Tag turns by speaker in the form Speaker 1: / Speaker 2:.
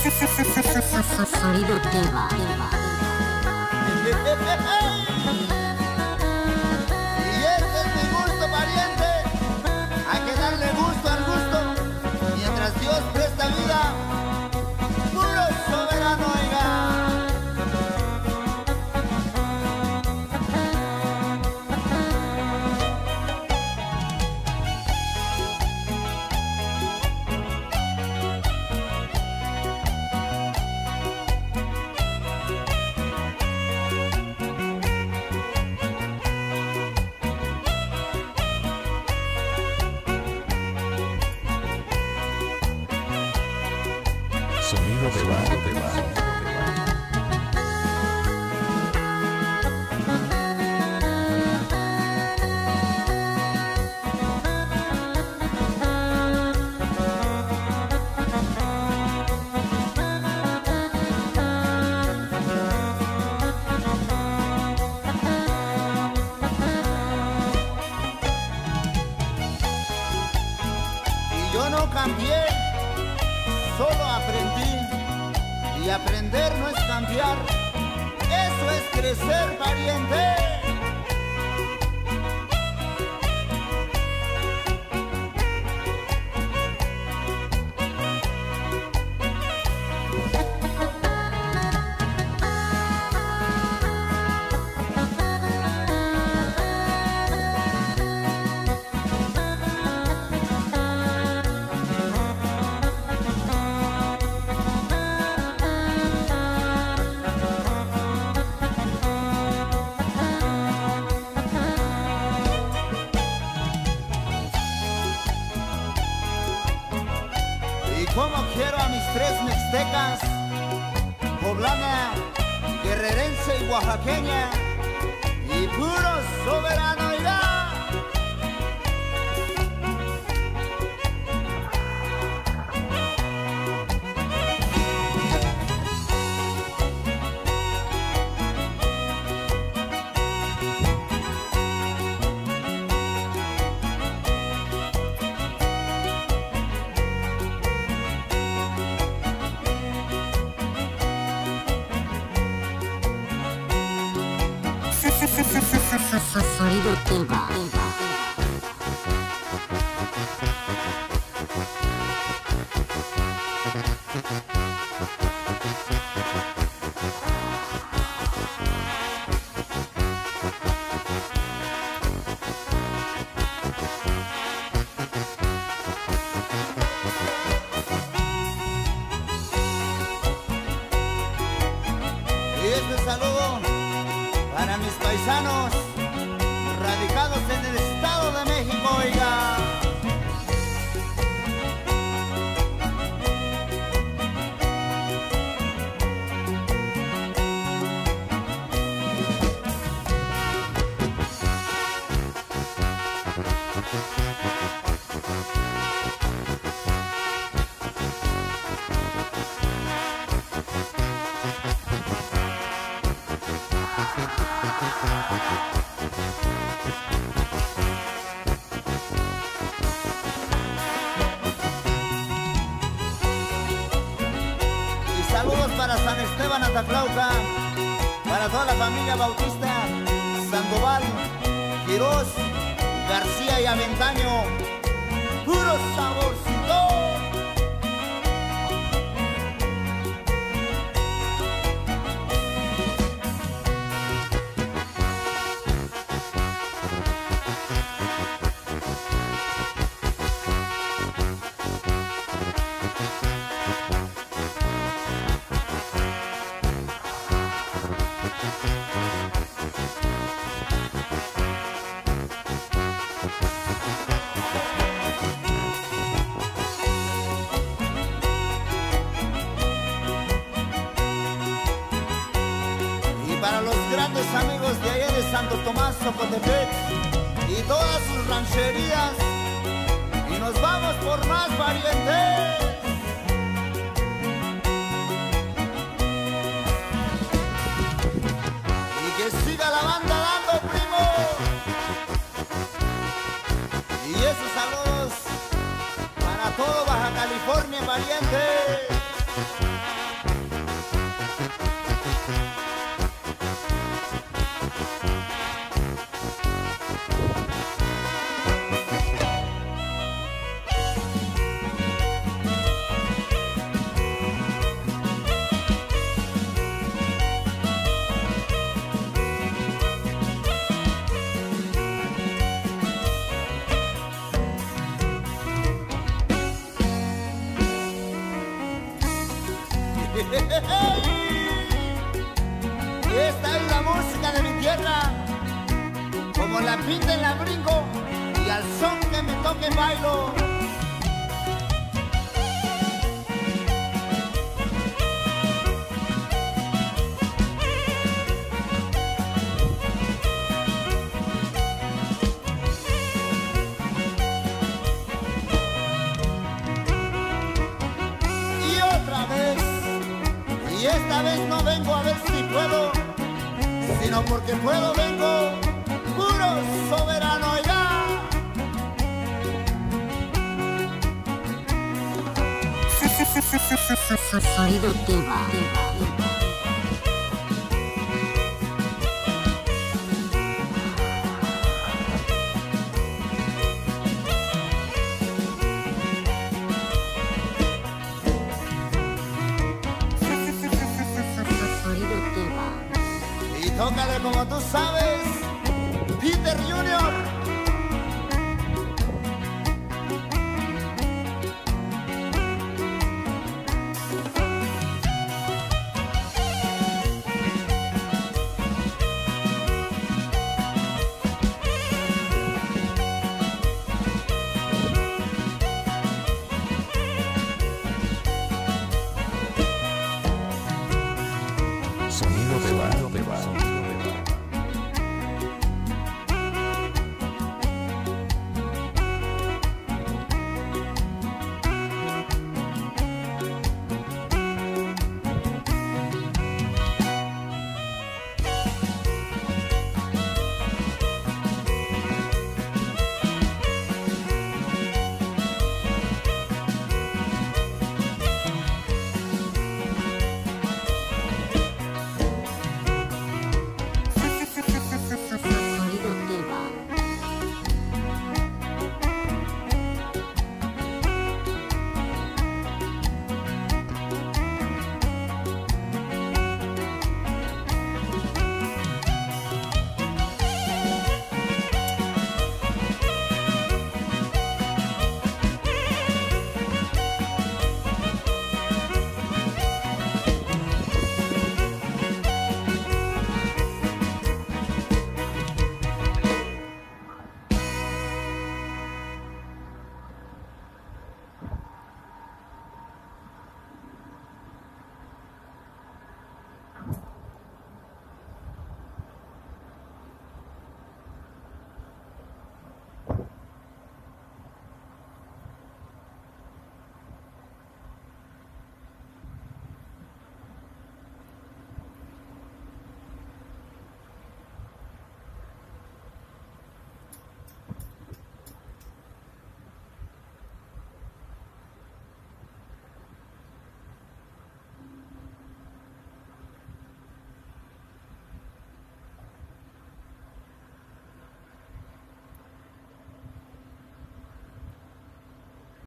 Speaker 1: Sonido Teba.
Speaker 2: Y este es mi gusto, pariente. Hay que darle gusto al gusto. Mientras Dios presta vida, puro soberano, oiga.
Speaker 3: Sonido Teba.
Speaker 2: Y yo no cambié, solo aprendí. Y aprender no es cambiar, eso es crecer, pariente. Como quiero a mis tres mixtecas, poblana, guerrerense y oaxaqueña, y puro soberano, irá.
Speaker 1: Sonido Teba.
Speaker 2: Y este saludo para mis paisanos radicados en el Estado de México, oiga. Saludos para San Esteban Ataclauca, para toda la familia Bautista, Sandoval, Quirós, García y Aventaño, puro saborcito. Para los grandes amigos de allá de Santo Tomás, Zocotepec y todas sus rancherías, y nos vamos por más, parientes. Y que siga la banda dando, primo. Y esos saludos para todo Baja California, parientes. Esta es la música de mi tierra, como la pinten la brinco y al son que me toque bailo. Y otra vez, y esta vez no vengo a ver si puedo, sino porque puedo vengo puro soberano ya.
Speaker 1: Sonido Teba.
Speaker 2: Y tócale como tú sabes.